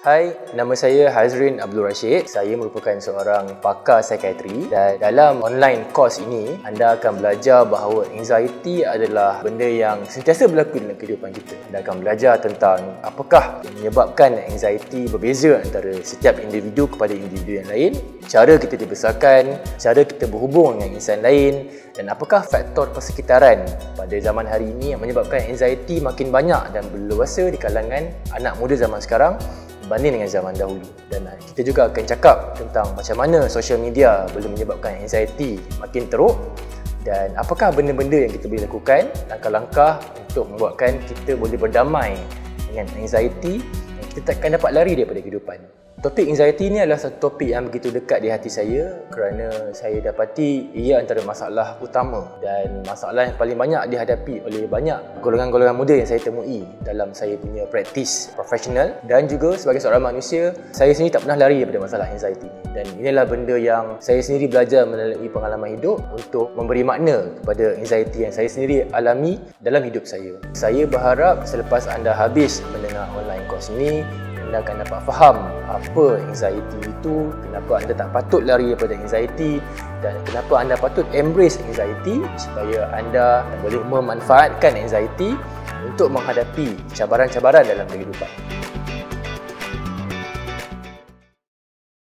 Hai, nama saya Hazrin Abdul Rashid. Saya merupakan seorang pakar psikiatri dan dalam online course ini anda akan belajar bahawa anxiety adalah benda yang sentiasa berlaku dalam kehidupan kita. Anda akan belajar tentang apakah yang menyebabkan anxiety berbeza antara setiap individu kepada individu yang lain, cara kita dibesarkan, cara kita berhubung dengan insan lain dan apakah faktor persekitaran pada zaman hari ini yang menyebabkan anxiety makin banyak dan berluasa di kalangan anak muda zaman sekarang berbanding dengan zaman dahulu. Dan kita juga akan cakap tentang macam mana social media boleh menyebabkan anxiety makin teruk dan apakah benda-benda yang kita boleh lakukan, langkah-langkah untuk membuatkan kita boleh berdamai dengan anxiety dan kita takkan dapat lari daripada kehidupan. Topik anxiety ni adalah satu topik yang begitu dekat di hati saya kerana saya dapati ia antara masalah utama dan masalah yang paling banyak dihadapi oleh banyak golongan-golongan muda yang saya temui dalam saya punya praktis profesional, dan juga sebagai seorang manusia, saya sendiri tak pernah lari daripada masalah anxiety ni. Dan inilah benda yang saya sendiri belajar melalui pengalaman hidup untuk memberi makna kepada anxiety yang saya sendiri alami dalam hidup saya. Saya berharap selepas anda habis mendengar online course ini, anda akan dapat faham apa anxiety itu, kenapa anda tak patut lari daripada anxiety dan kenapa anda patut embrace anxiety supaya anda boleh memanfaatkan anxiety untuk menghadapi cabaran-cabaran dalam kehidupan.